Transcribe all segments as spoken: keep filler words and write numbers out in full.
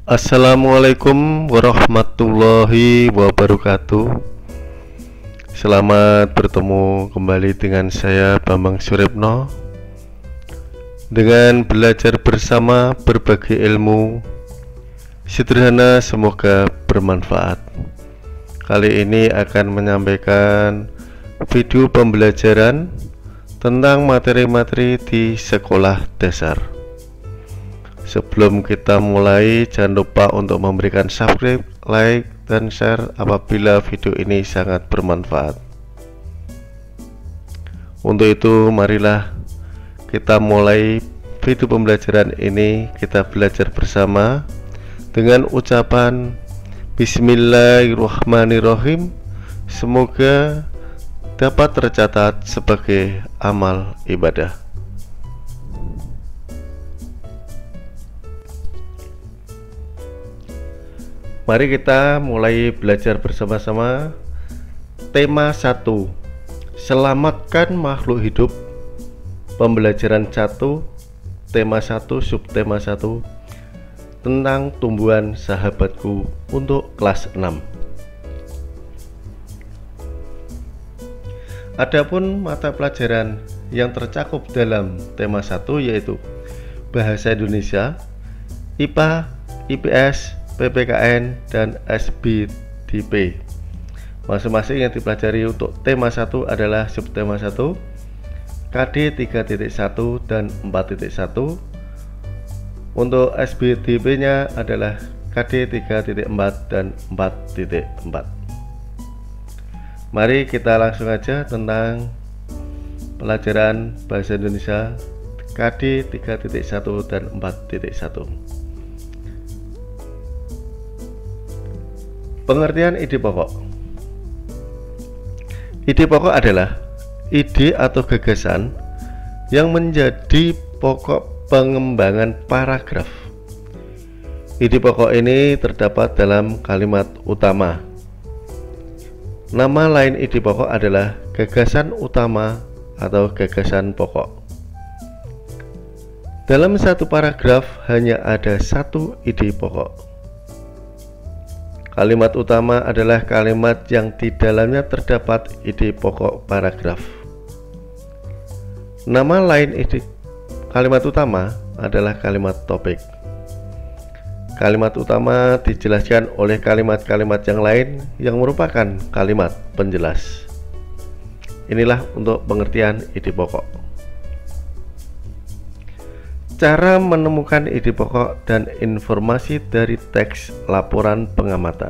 Assalamualaikum warahmatullahi wabarakatuh. Selamat bertemu kembali dengan saya Bambang Suripno, dengan belajar bersama berbagi ilmu sederhana, semoga bermanfaat. Kali ini akan menyampaikan video pembelajaran tentang materi-materi di sekolah dasar. Sebelum kita mulai, jangan lupa untuk memberikan subscribe, like, dan share apabila video ini sangat bermanfaat. Untuk itu, marilah kita mulai video pembelajaran ini. Kita belajar bersama dengan ucapan Bismillahirrahmanirrahim. Semoga dapat tercatat sebagai amal ibadah. Mari kita mulai belajar bersama-sama. Tema satu, selamatkan makhluk hidup. Pembelajaran satu, tema satu, subtema satu, tentang tumbuhan sahabatku, untuk kelas enam. Adapun mata pelajaran yang tercakup dalam tema satu yaitu Bahasa Indonesia, I P A, I P S, P P K N, dan S B D P. Masing-masing yang dipelajari untuk tema satu adalah subtema satu, K D tiga titik satu dan empat titik satu. Untuk S B D P nya adalah K D tiga titik empat dan empat titik empat. Mari kita langsung aja tentang pelajaran Bahasa Indonesia K D tiga titik satu dan empat titik satu. Pengertian ide pokok. Ide pokok adalah ide atau gagasan yang menjadi pokok pengembangan paragraf. Ide pokok ini terdapat dalam kalimat utama. Nama lain ide pokok adalah gagasan utama atau gagasan pokok. Dalam satu paragraf hanya ada satu ide pokok. Kalimat utama adalah kalimat yang di dalamnya terdapat ide pokok paragraf. Nama lain ide kalimat utama adalah kalimat topik. Kalimat utama dijelaskan oleh kalimat-kalimat yang lain yang merupakan kalimat penjelas. Inilah untuk pengertian ide pokok. Cara menemukan ide pokok dan informasi dari teks laporan pengamatan.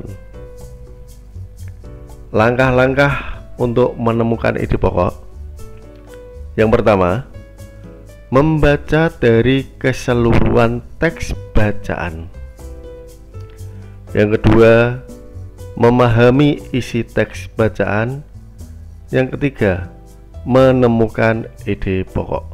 Langkah-langkah untuk menemukan ide pokok. Yang pertama, membaca dari keseluruhan teks bacaan. Yang kedua, memahami isi teks bacaan. Yang ketiga, menemukan ide pokok.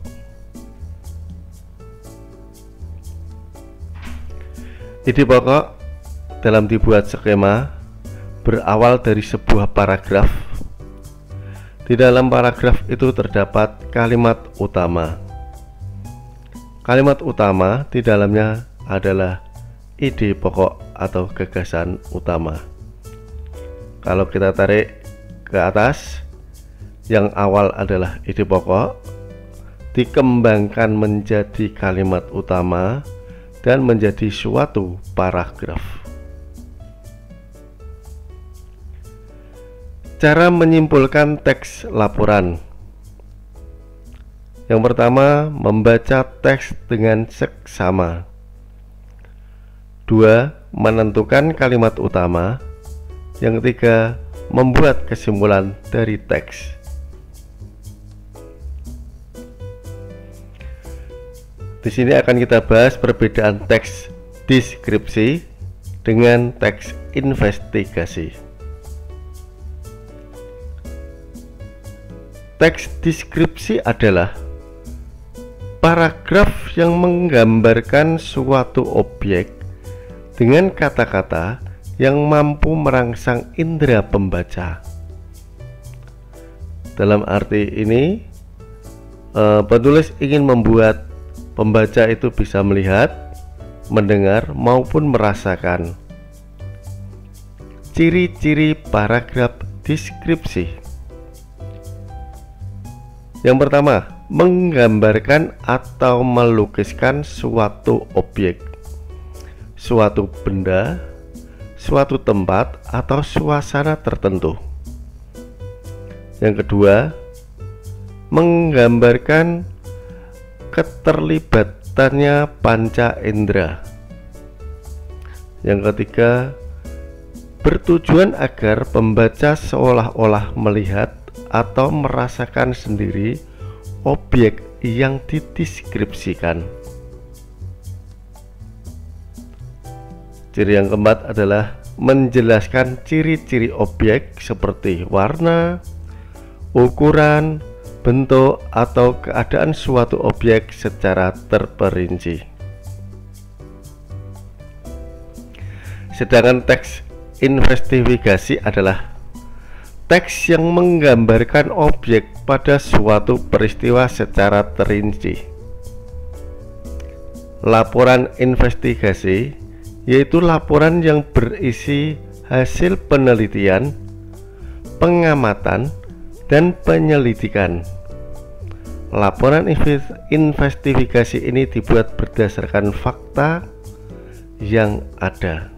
Ide pokok dalam dibuat skema berawal dari sebuah paragraf. Di dalam paragraf itu terdapat kalimat utama. Kalimat utama di dalamnya adalah ide pokok atau gagasan utama. Kalau kita tarik ke atas, yang awal adalah ide pokok, dikembangkan menjadi kalimat utama dan menjadi suatu paragraf. Cara menyimpulkan teks laporan. Yang pertama, membaca teks dengan seksama. Dua, menentukan kalimat utama. Yang ketiga, membuat kesimpulan dari teks. Di sini akan kita bahas perbedaan teks deskripsi dengan teks investigasi. Teks deskripsi adalah paragraf yang menggambarkan suatu objek dengan kata-kata yang mampu merangsang indera pembaca. Dalam arti ini, eh, penulis ingin membuat pembaca itu bisa melihat, mendengar maupun merasakan. Ciri-ciri paragraf deskripsi. Yang pertama, menggambarkan atau melukiskan suatu objek, suatu benda, suatu tempat atau suasana tertentu. Yang kedua, menggambarkan keterlibatannya panca indera. Yang ketiga, bertujuan agar pembaca seolah-olah melihat atau merasakan sendiri objek yang dideskripsikan. Ciri yang keempat adalah menjelaskan ciri-ciri objek seperti warna, ukuran, bentuk, atau keadaan suatu objek secara terperinci. Sedangkan teks investigasi adalah teks yang menggambarkan objek pada suatu peristiwa secara terinci. Laporan investigasi yaitu laporan yang berisi hasil penelitian, pengamatan, dan penyelidikan. Laporan investigasi ini dibuat berdasarkan fakta yang ada.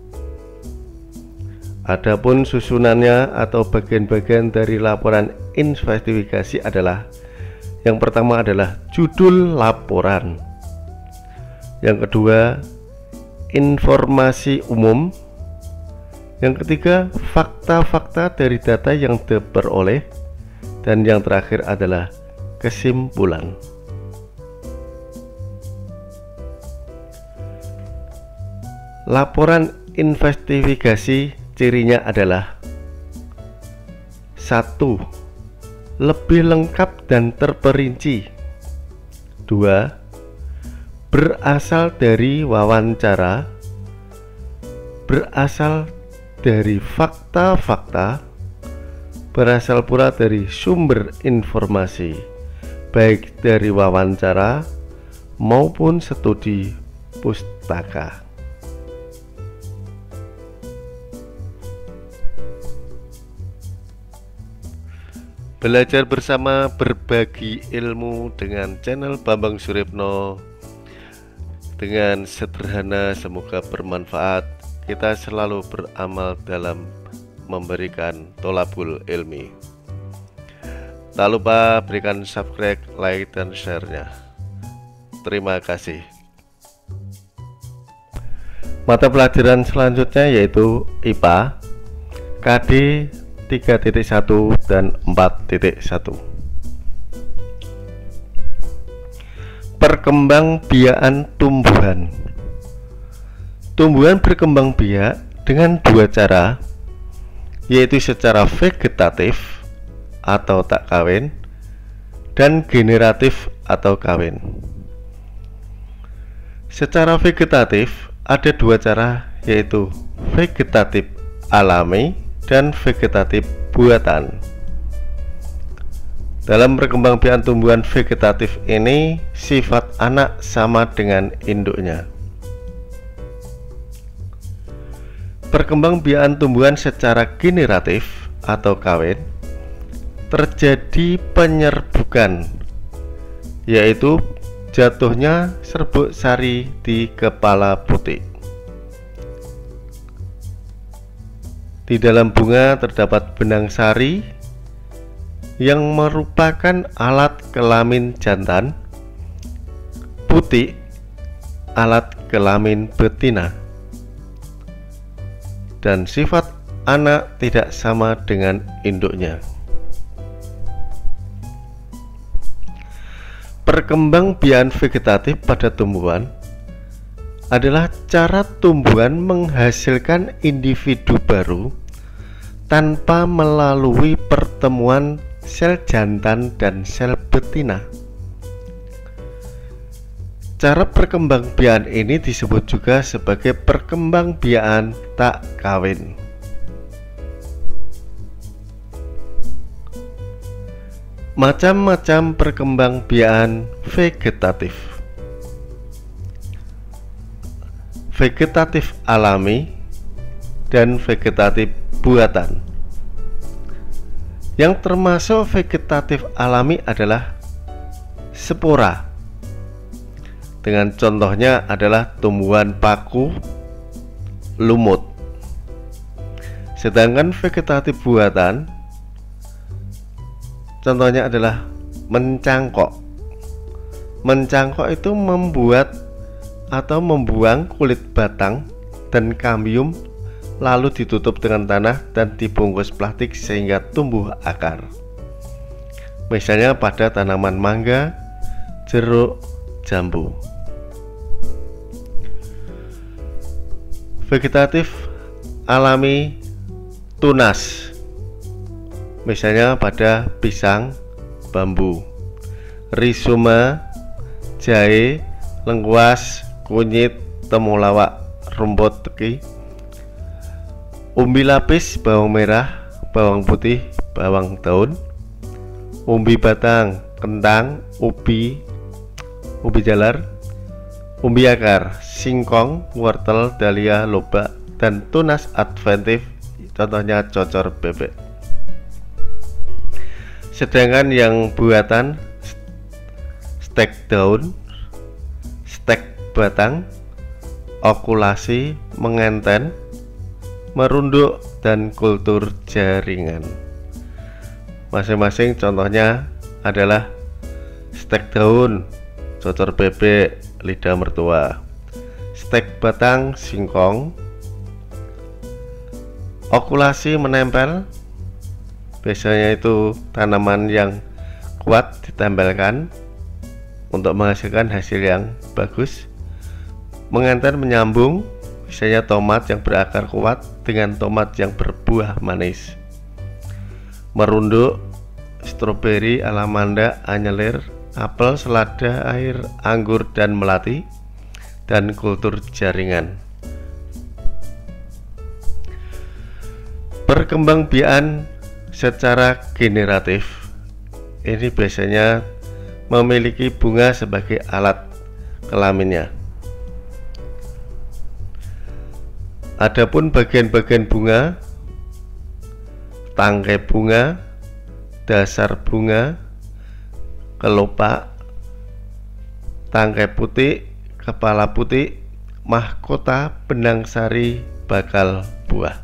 Adapun susunannya atau bagian-bagian dari laporan investigasi adalah: yang pertama adalah judul laporan, yang kedua informasi umum, yang ketiga fakta-fakta dari data yang diperoleh, dan yang terakhir adalah kesimpulan. Laporan investigasi cirinya adalah: satu. Lebih lengkap dan terperinci. Dua. Berasal dari wawancara, berasal dari fakta-fakta, berasal pula dari sumber informasi, baik dari wawancara maupun studi pustaka. Belajar bersama, berbagi ilmu dengan channel Bambang Suripno. Dengan sederhana, semoga bermanfaat. Kita selalu beramal dalam memberikan tolabul ilmi. Tak lupa berikan subscribe, like, dan share-nya. Terima kasih. Mata pelajaran selanjutnya yaitu I P A K D tiga titik satu dan empat titik satu. Perkembangbiakan tumbuhan. Tumbuhan berkembang biak dengan dua cara, yaitu secara vegetatif atau tak kawin dan generatif atau kawin. Secara vegetatif ada dua cara, yaitu vegetatif alami dan vegetatif buatan. Dalam perkembangbiakan tumbuhan vegetatif ini, sifat anak sama dengan induknya. Perkembangbiakan tumbuhan secara generatif atau kawin terjadi penyerbukan, yaitu jatuhnya serbuk sari di kepala butik. Di dalam bunga terdapat benang sari yang merupakan alat kelamin jantan, butik alat kelamin betina, dan sifat anak tidak sama dengan induknya. Perkembangbiakan vegetatif pada tumbuhan adalah cara tumbuhan menghasilkan individu baru tanpa melalui pertemuan sel jantan dan sel betina. Cara perkembangbiakan ini disebut juga sebagai perkembangbiakan tak kawin. Macam-macam perkembangbiakan vegetatif. vegetatif alami dan vegetatif buatan. Yang termasuk vegetatif alami adalah spora. Dengan contohnya adalah tumbuhan paku, lumut. Sedangkan vegetatif buatan contohnya adalah mencangkok. Mencangkok itu membuat atau membuang kulit batang dan kambium, lalu ditutup dengan tanah dan dibungkus plastik sehingga tumbuh akar. Misalnya pada tanaman mangga, jeruk, jambu. Vegetatif alami tunas, misalnya pada pisang, bambu, rhizoma, jahe, lengkuas, kunyit, temulawak, rumput teki, umbi lapis, bawang merah, bawang putih, bawang daun, umbi batang, kentang, ubi, ubi jalar, umbi akar, singkong, wortel, dahlia, lobak, dan tunas adventif, contohnya cocor bebek. Sedangkan yang buatan stek daun, stek batang, okulasi, mengenten, merunduk, dan kultur jaringan. Masing-masing contohnya adalah stek daun, cocor bebek, lidah mertua, stek batang, singkong, okulasi, menempel, biasanya itu tanaman yang kuat ditempelkan untuk menghasilkan hasil yang bagus. Mengenten, menyambung, misalnya tomat yang berakar kuat dengan tomat yang berbuah manis. Merunduk, stroberi, alamanda, anyelir, apel, selada, air, anggur, dan melati, dan kultur jaringan. Perkembangbiakan secara generatif ini biasanya memiliki bunga sebagai alat kelaminnya. Adapun bagian-bagian bunga, tangkai bunga, dasar bunga, kelopak, tangkai putih, kepala putih, mahkota, benang sari, bakal buah.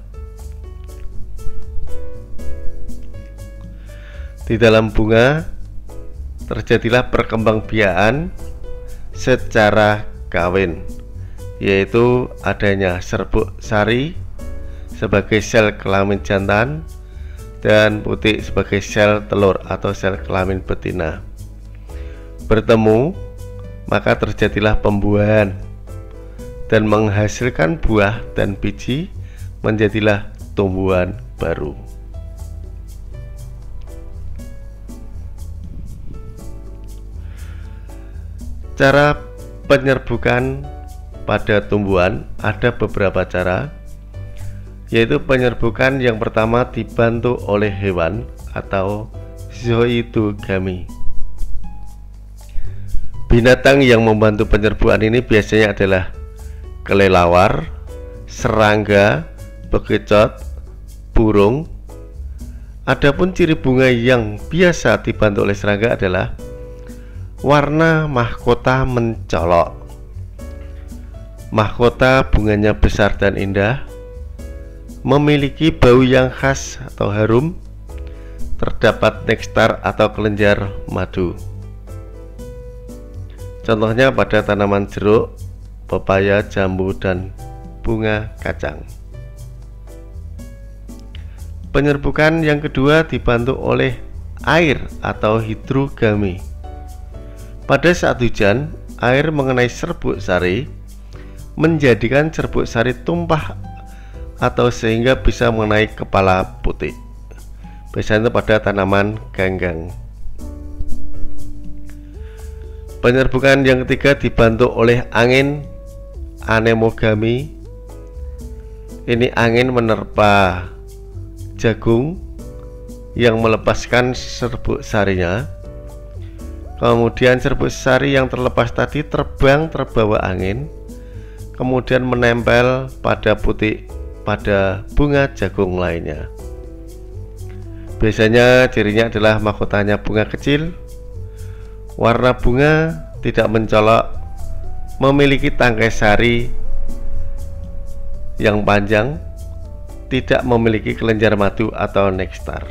Di dalam bunga terjadilah perkembangbiakan secara kawin, yaitu adanya serbuk sari sebagai sel kelamin jantan dan putih sebagai sel telur atau sel kelamin betina. Bertemu, maka terjadilah pembuahan dan menghasilkan buah dan biji, menjadilah tumbuhan baru. Cara penyerbukan pada tumbuhan ada beberapa cara, yaitu penyerbukan yang pertama dibantu oleh hewan atau zoidogami. Binatang yang membantu penyerbukan ini biasanya adalah kelelawar, serangga, bekicot, burung. Adapun ciri bunga yang biasa dibantu oleh serangga adalah warna mahkota mencolok. Mahkota bunganya besar dan indah, memiliki bau yang khas atau harum, terdapat nektar atau kelenjar madu. Contohnya pada tanaman jeruk, pepaya, jambu, dan bunga kacang. Penyerbukan yang kedua dibantu oleh air atau hidrogami. Pada saat hujan, air mengenai serbuk sari, menjadikan serbuk sari tumpah atau sehingga bisa mengenai kepala putih. Biasanya pada tanaman ganggang. Penyerbukan yang ketiga dibantu oleh angin anemogami. Ini angin menerpa jagung yang melepaskan serbuk sarinya. Kemudian serbuk sari yang terlepas tadi terbang terbawa angin kemudian menempel pada putih pada bunga jagung lainnya. Biasanya cirinya adalah mahkotanya bunga kecil, warna bunga tidak mencolok, memiliki tangkai sari yang panjang, tidak memiliki kelenjar madu atau nektar.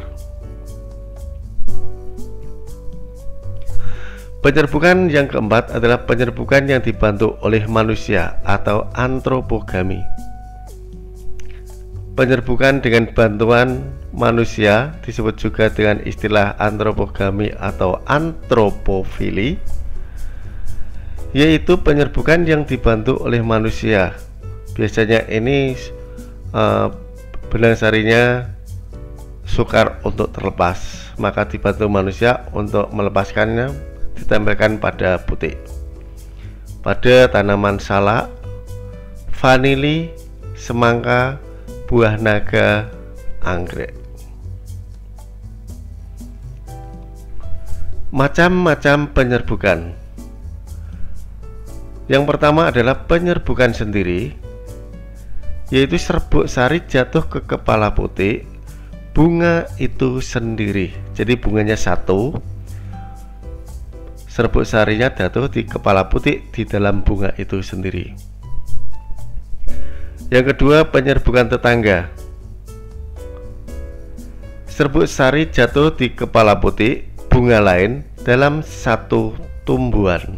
Penyerbukan yang keempat adalah penyerbukan yang dibantu oleh manusia atau antropogami. Penyerbukan dengan bantuan manusia disebut juga dengan istilah antropogami atau antropofili, yaitu penyerbukan yang dibantu oleh manusia. Biasanya ini uh, benang sarinya sukar untuk terlepas, maka dibantu manusia untuk melepaskannya, ditempelkan pada putih, pada tanaman salak, vanili, semangka, buah naga, anggrek. Macam-macam penyerbukan. Yang pertama adalah penyerbukan sendiri, yaitu serbuk sari jatuh ke kepala putih, bunga itu sendiri. Jadi bunganya satu, serbuk sarinya jatuh di kepala putih di dalam bunga itu sendiri. Yang kedua, penyerbukan tetangga. Serbuk sari jatuh di kepala putih bunga lain dalam satu tumbuhan.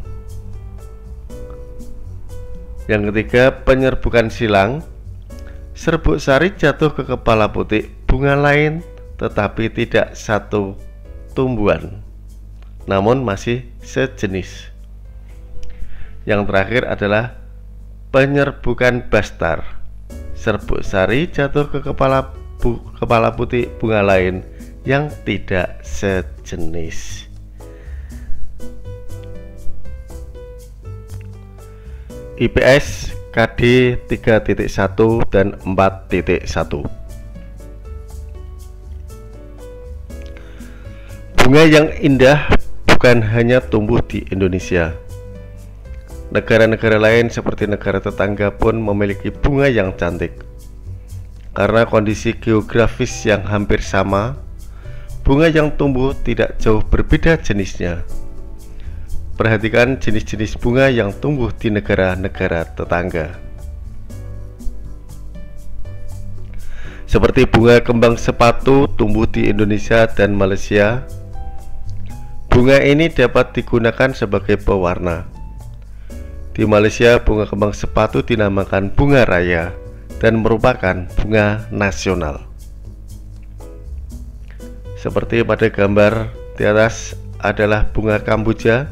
Yang ketiga, penyerbukan silang. Serbuk sari jatuh ke kepala putih bunga lain tetapi tidak satu tumbuhan, namun masih sejenis. Yang terakhir adalah penyerbukan bastar. Serbuk sari jatuh ke kepala bu, kepala putih bunga lain yang tidak sejenis. I P S K D tiga titik satu dan empat titik satu. Bunga yang indah bukan hanya tumbuh di Indonesia. Negara-negara lain seperti negara tetangga pun memiliki bunga yang cantik. Karena kondisi geografis yang hampir sama, bunga yang tumbuh tidak jauh berbeda jenisnya. Perhatikan jenis-jenis bunga yang tumbuh di negara-negara tetangga. Seperti bunga kembang sepatu tumbuh di Indonesia dan Malaysia. Bunga ini dapat digunakan sebagai pewarna. Di Malaysia, bunga kembang sepatu dinamakan bunga raya dan merupakan bunga nasional. Seperti pada gambar di atas adalah bunga kamboja.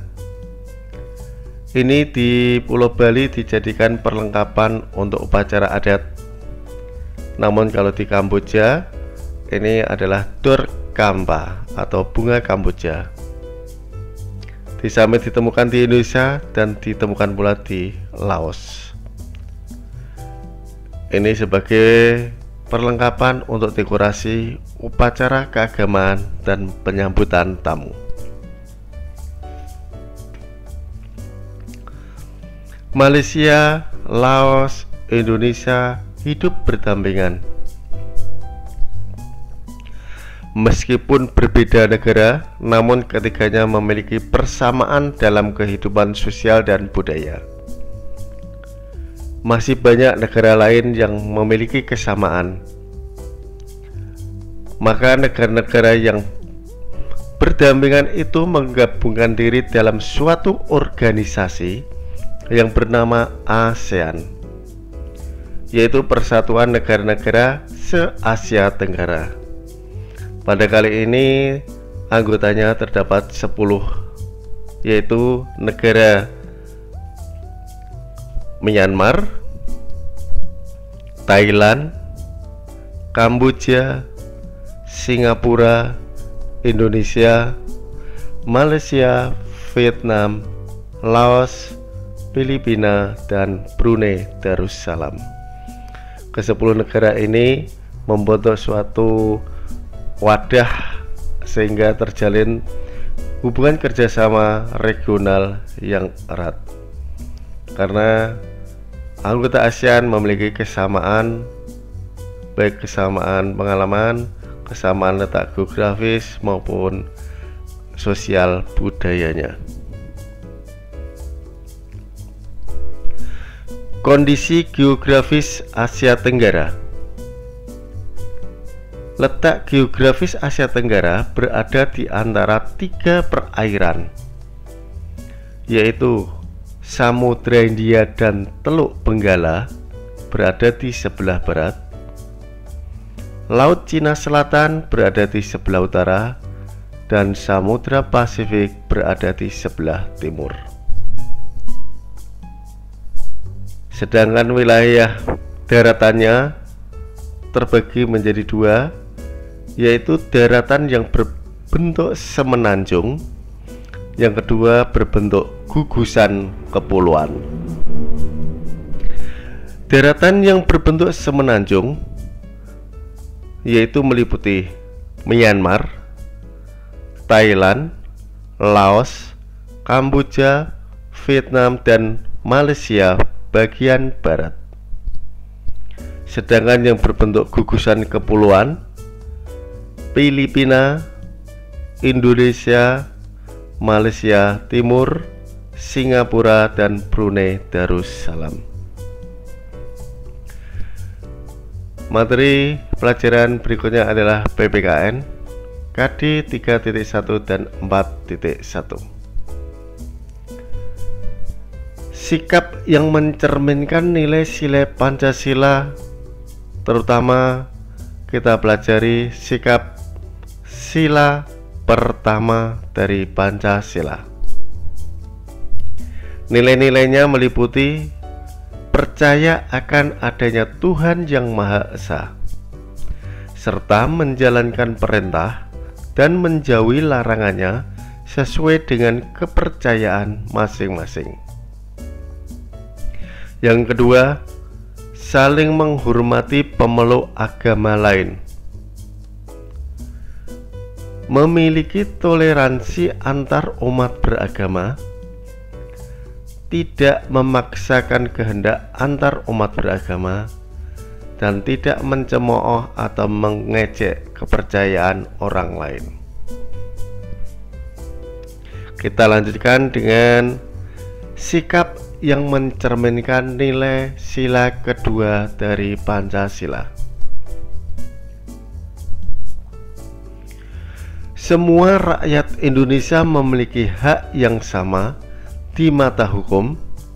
Ini di Pulau Bali dijadikan perlengkapan untuk upacara adat. Namun kalau di Kamboja, ini adalah Dor Kampa atau bunga Kamboja. Di samping ditemukan di Indonesia dan ditemukan pula di Laos. Ini sebagai perlengkapan untuk dekorasi upacara keagamaan dan penyambutan tamu. Malaysia, Laos, Indonesia hidup berdampingan. Meskipun berbeda negara, namun ketiganya memiliki persamaan dalam kehidupan sosial dan budaya. Masih banyak negara lain yang memiliki kesamaan. Maka negara-negara yang berdampingan itu menggabungkan diri dalam suatu organisasi yang bernama ASEAN, yaitu Persatuan Negara-Negara Se-Asia Tenggara. Pada kali ini anggotanya terdapat sepuluh, yaitu negara Myanmar, Thailand, Kamboja, Singapura, Indonesia, Malaysia, Vietnam, Laos, Filipina, dan Brunei Darussalam. Kesepuluh negara ini membentuk suatu wadah sehingga terjalin hubungan kerjasama regional yang erat. Karena anggota ASEAN memiliki kesamaan, baik kesamaan pengalaman, kesamaan letak geografis maupun sosial budayanya. Kondisi geografis Asia Tenggara. Letak geografis Asia Tenggara berada di antara tiga perairan, yaitu Samudra Hindia dan Teluk Benggala berada di sebelah barat, Laut Cina Selatan berada di sebelah utara, dan Samudra Pasifik berada di sebelah timur. Sedangkan wilayah daratannya terbagi menjadi dua, yaitu daratan yang berbentuk semenanjung, yang kedua berbentuk gugusan kepulauan. Daratan yang berbentuk semenanjung yaitu meliputi Myanmar, Thailand, Laos, Kamboja, Vietnam, dan Malaysia bagian barat. Sedangkan yang berbentuk gugusan kepulauan Filipina, Indonesia, Malaysia Timur, Singapura, dan Brunei Darussalam. Materi pelajaran berikutnya adalah P P K N K D tiga titik satu dan empat titik satu. Sikap yang mencerminkan nilai-nilai Pancasila, terutama kita pelajari sikap sila pertama dari Pancasila. Nilai-nilainya meliputi percaya akan adanya Tuhan yang Maha Esa, serta menjalankan perintah dan menjauhi larangannya sesuai dengan kepercayaan masing-masing. Yang kedua, saling menghormati pemeluk agama lain, memiliki toleransi antar umat beragama, tidak memaksakan kehendak antar umat beragama, dan tidak mencemooh atau mengejek kepercayaan orang lain. Kita lanjutkan dengan sikap yang mencerminkan nilai sila kedua dari Pancasila. Semua rakyat Indonesia memiliki hak yang sama di mata hukum,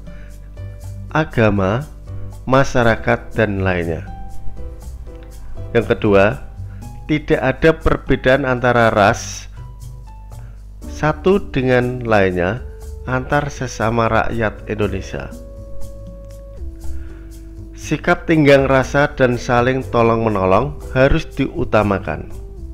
agama, masyarakat, dan lainnya. Yang kedua, tidak ada perbedaan antara ras satu dengan lainnya antar sesama rakyat Indonesia. Sikap tenggang rasa dan saling tolong-menolong harus diutamakan.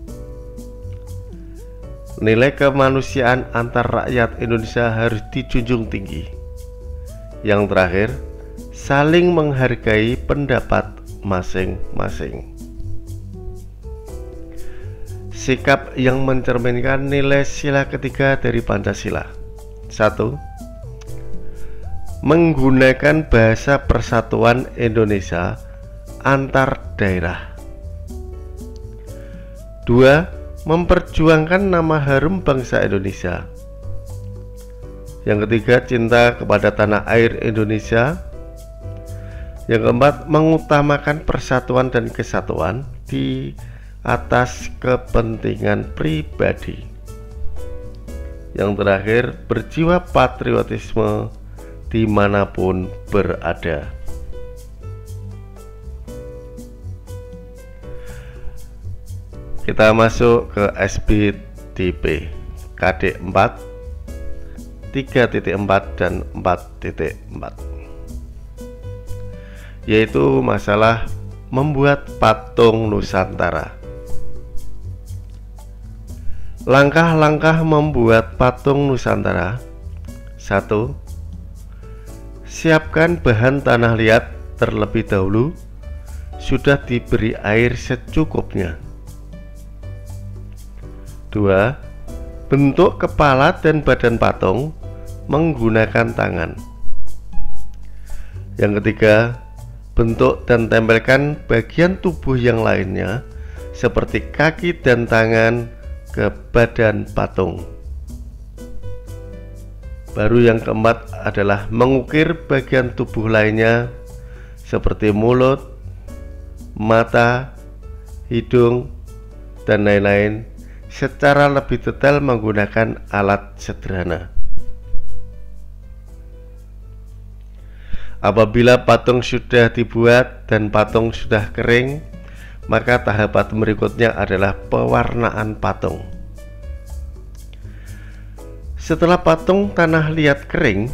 Nilai kemanusiaan antar rakyat Indonesia harus dijunjung tinggi. Yang terakhir, saling menghargai pendapat masing-masing. Sikap yang mencerminkan nilai sila ketiga dari Pancasila. Satu, menggunakan bahasa persatuan Indonesia antar daerah. Dua, memperjuangkan nama harum bangsa Indonesia. Yang ketiga, cinta kepada tanah air Indonesia. Yang keempat, mengutamakan persatuan dan kesatuan di atas kepentingan pribadi. Yang terakhir, berjiwa patriotisme dimanapun berada. Kita masuk ke S B T P K D empat, tiga titik empat, dan empat titik empat, yaitu masalah membuat patung Nusantara. Langkah-langkah membuat patung Nusantara. Satu, siapkan bahan tanah liat terlebih dahulu, sudah diberi air secukupnya. Dua, bentuk kepala dan badan patung menggunakan tangan. Yang ketiga, bentuk dan tempelkan bagian tubuh yang lainnya seperti kaki dan tangan ke badan patung. Baru yang keempat adalah mengukir bagian tubuh lainnya seperti mulut, mata, hidung, dan lain-lain secara lebih detail menggunakan alat sederhana. Apabila patung sudah dibuat dan patung sudah kering, maka tahapan berikutnya adalah pewarnaan patung. Setelah patung tanah liat kering,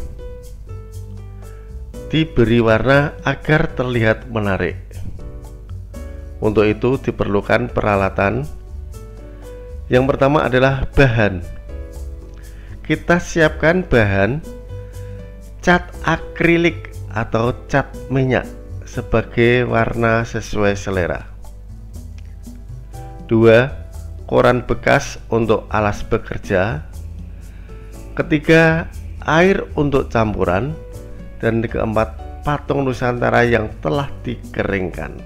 diberi warna agar terlihat menarik. Untuk itu diperlukan peralatan. Yang pertama adalah bahan. Kita siapkan bahan cat akrilik atau cat minyak sebagai warna sesuai selera. Dua, koran bekas untuk alas bekerja. Ketiga, air untuk campuran. Dan keempat, patung Nusantara yang telah dikeringkan.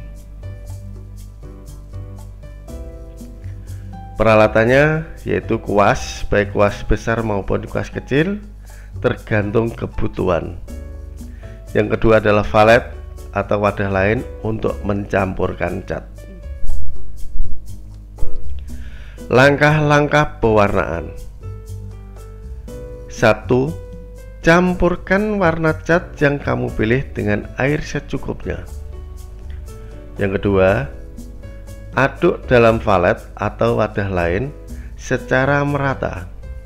Peralatannya yaitu kuas, baik kuas besar maupun kuas kecil, tergantung kebutuhan. Yang kedua adalah valet atau wadah lain untuk mencampurkan cat. Langkah-langkah pewarnaan. Satu, campurkan warna cat yang kamu pilih dengan air secukupnya. Yang kedua, aduk dalam valet atau wadah lain secara merata.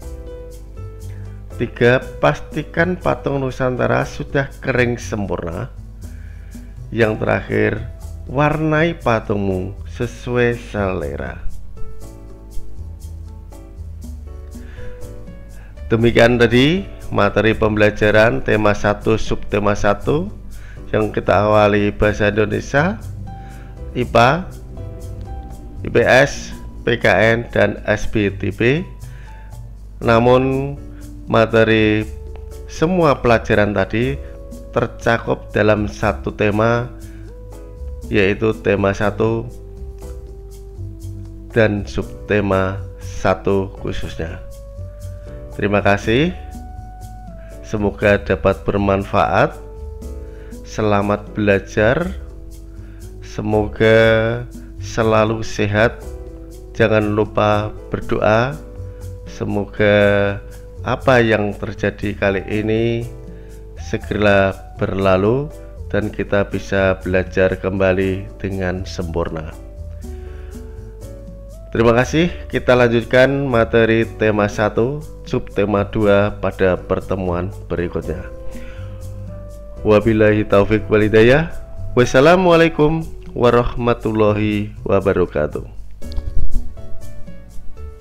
Tiga, pastikan patung Nusantara sudah kering sempurna. Yang terakhir, warnai patungmu sesuai selera. Demikian tadi materi pembelajaran tema satu subtema satu yang kita awali bahasa Indonesia, I P A, I P S, P K N, dan S B T P. Namun materi semua pelajaran tadi tercakup dalam satu tema, yaitu tema satu dan subtema satu khususnya. Terima kasih, semoga dapat bermanfaat. Selamat belajar, semoga selalu sehat. Jangan lupa berdoa, semoga apa yang terjadi kali ini segera berlalu dan kita bisa belajar kembali dengan sempurna. Terima kasih, kita lanjutkan materi tema satu, subtema dua pada pertemuan berikutnya. Wabillahi taufik wal hidayah. Wassalamualaikum warahmatullahi wabarakatuh.